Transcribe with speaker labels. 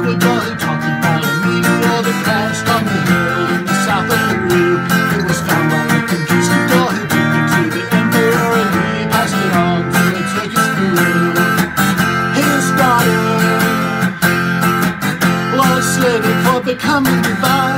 Speaker 1: a jolly talking about a meteor that crashed on the hill in the south of Peru. It was found by a conquistador who took it to the emperor, and he passed it on to the Turkish guru. His daughter was slated for becoming divine.